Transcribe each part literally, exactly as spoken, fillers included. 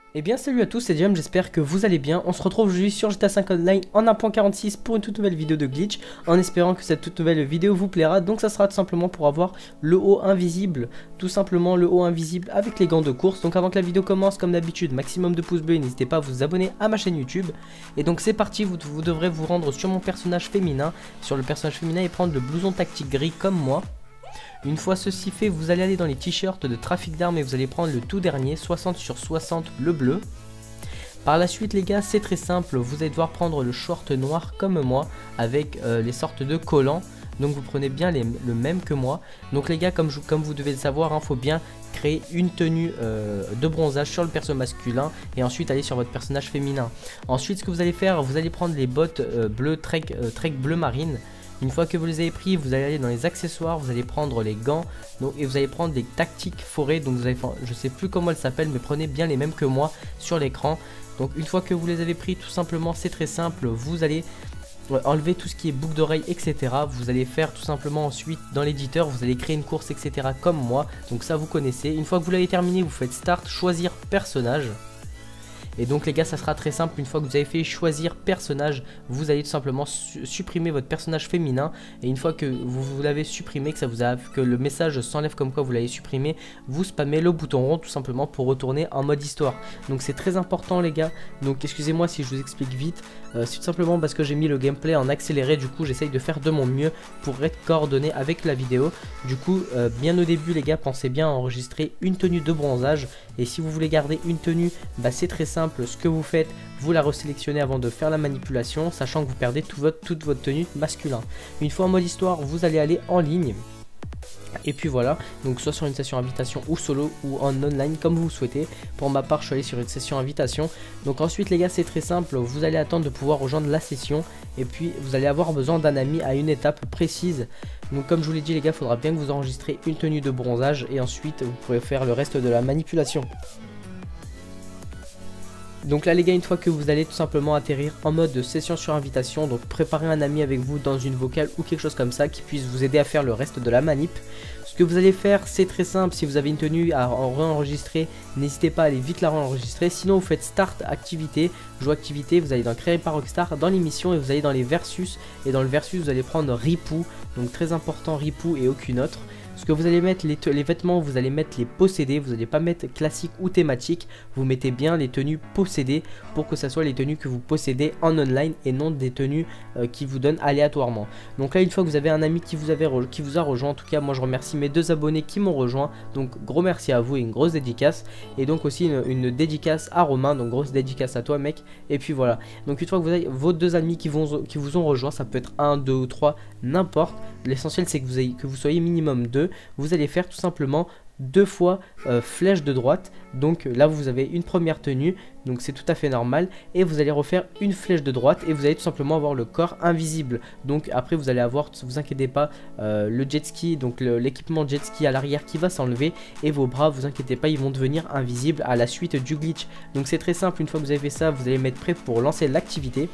Eh bien salut à tous, c'est Jam, j'espère que vous allez bien. On se retrouve aujourd'hui sur G T A cinq Online en un point quarante-six pour une toute nouvelle vidéo de glitch, en espérant que cette toute nouvelle vidéo vous plaira. Donc ça sera tout simplement pour avoir le haut invisible, tout simplement le haut invisible avec les gants de course. Donc avant que la vidéo commence, comme d'habitude, maximum de pouces bleus, n'hésitez pas à vous abonner à ma chaîne YouTube. Et donc c'est parti, vous, vous devrez vous rendre sur mon personnage féminin, sur le personnage féminin et prendre le blouson tactique gris comme moi. Une fois ceci fait, vous allez aller dans les t-shirts de trafic d'armes et vous allez prendre le tout dernier, soixante sur soixante, le bleu. Par la suite les gars, c'est très simple, vous allez devoir prendre le short noir comme moi, avec euh, les sortes de collants. Donc vous prenez bien les, le même que moi. Donc les gars, comme, je, comme vous devez le savoir, il hein, faut bien créer une tenue euh, de bronzage sur le perso masculin et ensuite aller sur votre personnage féminin. Ensuite ce que vous allez faire, vous allez prendre les bottes euh, bleues, trek, euh, trek bleu marine. Une fois que vous les avez pris, vous allez aller dans les accessoires, vous allez prendre les gants donc, et vous allez prendre des tactiques forêt. Donc vous allez, je sais plus comment elles s'appellent, mais prenez bien les mêmes que moi sur l'écran. Donc une fois que vous les avez pris, tout simplement c'est très simple, vous allez enlever tout ce qui est boucle d'oreille, et cetera. Vous allez faire tout simplement ensuite dans l'éditeur, vous allez créer une course, et cetera comme moi. Donc ça vous connaissez. Une fois que vous l'avez terminé, vous faites start, choisir personnage. Et donc les gars, ça sera très simple, une fois que vous avez fait choisir personnage, vous allez tout simplement su supprimer votre personnage féminin. Et une fois que vous, vous l'avez supprimé, que, ça vous a, que le message s'enlève comme quoi vous l'avez supprimé, vous spammez le bouton rond tout simplement pour retourner en mode histoire. Donc c'est très important les gars, donc excusez-moi si je vous explique vite, euh, c'est tout simplement parce que j'ai mis le gameplay en accéléré, du coup j'essaye de faire de mon mieux pour être coordonné avec la vidéo. Du coup, euh, bien au début les gars, pensez bien à enregistrer une tenue de bronzage. Et si vous voulez garder une tenue, bah, c'est très simple. Ce que vous faites, vous la resélectionnez avant de faire la manipulation, sachant que vous perdez tout votre, toute votre tenue masculin. Une fois en mode histoire, vous allez aller en ligne. Et puis voilà, donc soit sur une session invitation ou solo ou en online comme vous souhaitez. Pour ma part, je suis allé sur une session invitation. Donc ensuite les gars, c'est très simple, vous allez attendre de pouvoir rejoindre la session. Et puis vous allez avoir besoin d'un ami à une étape précise. Donc comme je vous l'ai dit les gars, il faudra bien que vous enregistrez une tenue de bronzage. Et ensuite vous pourrez faire le reste de la manipulation. Donc là les gars, une fois que vous allez tout simplement atterrir en mode session sur invitation, donc préparez un ami avec vous dans une vocale ou quelque chose comme ça qui puisse vous aider à faire le reste de la manip. Ce que vous allez faire, c'est très simple, si vous avez une tenue à re-enregistrer, n'hésitez pas à aller vite la re-enregistrer. Sinon vous faites start activité, jouer activité, vous allez dans créer par Rockstar, dans l'émission et vous allez dans les versus. Et dans le versus vous allez prendre Ripou, donc très important Ripou et aucune autre. Ce que vous allez mettre, les, les vêtements, vous allez mettre les possédés, vous n'allez pas mettre classique ou thématique, vous mettez bien les tenues possédées pour que ce soit les tenues que vous possédez en online et non des tenues euh, qui vous donnent aléatoirement. Donc là, une fois que vous avez un ami qui vous, avait qui vous a rejoint, en tout cas moi je remercie mes deux abonnés qui m'ont rejoint, donc gros merci à vous et une grosse dédicace. Et donc aussi une, une dédicace à Romain, donc grosse dédicace à toi mec. Et puis voilà, donc une fois que vous avez vos deux amis qui, vont, qui vous ont rejoint, ça peut être un, deux ou trois, n'importe. L'essentiel c'est que vous, ayez, que vous soyez minimum deux. Vous allez faire tout simplement deux fois euh, flèche de droite. Donc là vous avez une première tenue, donc c'est tout à fait normal. Et vous allez refaire une flèche de droite et vous allez tout simplement avoir le corps invisible. Donc après vous allez avoir, ne vous inquiétez pas, euh, le jet ski, donc l'équipement jet ski à l'arrière qui va s'enlever. Et vos bras, vous inquiétez pas, ils vont devenir invisibles à la suite du glitch. Donc c'est très simple, une fois que vous avez fait ça, vous allez mettre prêt pour lancer l'activité.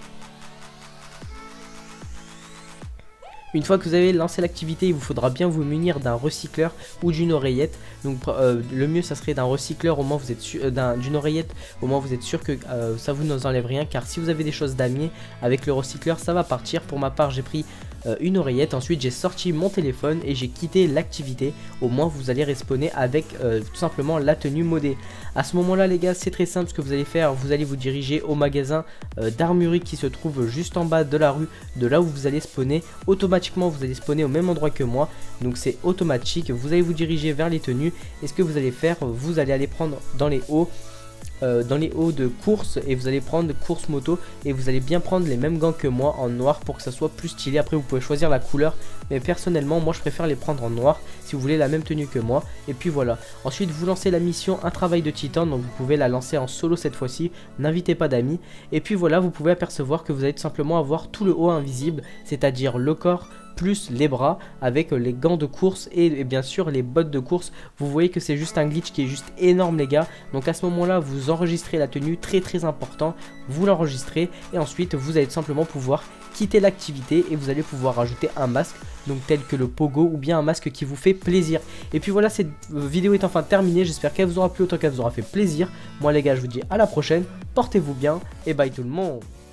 Une fois que vous avez lancé l'activité, il vous faudra bien vous munir d'un recycleur ou d'une oreillette. Donc euh, le mieux ça serait d'un recycleur, au moins vous êtes sûr, euh, d'une oreillette, au moins vous êtes sûr que euh, ça vous n'enlève rien. Car si vous avez des choses damier avec le recycleur, ça va partir. Pour ma part j'ai pris euh, une oreillette, ensuite j'ai sorti mon téléphone et j'ai quitté l'activité. Au moins vous allez respawner avec euh, tout simplement la tenue modée. À ce moment là les gars, c'est très simple, ce que vous allez faire, vous allez vous diriger au magasin euh, d'armurerie qui se trouve juste en bas de la rue, de là où vous allez spawner. Automatiquement vous allez spawner au même endroit que moi, donc c'est automatique. Vous allez vous diriger vers les tenues et ce que vous allez faire, vous allez aller prendre dans les hauts euh, dans les hauts de course et vous allez prendre course moto et vous allez bien prendre les mêmes gants que moi en noir pour que ça soit plus stylé. Après vous pouvez choisir la couleur, mais personnellement moi je préfère les prendre en noir si vous voulez la même tenue que moi. Et puis voilà, ensuite vous lancez la mission un travail de titan, donc vous pouvez la lancer en solo cette fois-ci, n'invitez pas d'amis. Et puis voilà, vous pouvez apercevoir que vous allez tout simplement avoir tout le haut invisible, c'est à dire le corps, plus les bras avec les gants de course et, et bien sûr les bottes de course. Vous voyez que c'est juste un glitch qui est juste énorme les gars. Donc à ce moment là vous enregistrez la tenue, très très important, vous l'enregistrez et ensuite vous allez tout simplement pouvoir quitter l'activité et vous allez pouvoir rajouter un masque, donc tel que le pogo ou bien un masque qui vous fait plaisir. Et puis voilà, cette vidéo est enfin terminée, j'espère qu'elle vous aura plu autant qu'elle vous aura fait plaisir. Moi les gars, je vous dis à la prochaine, portez-vous bien et bye tout le monde.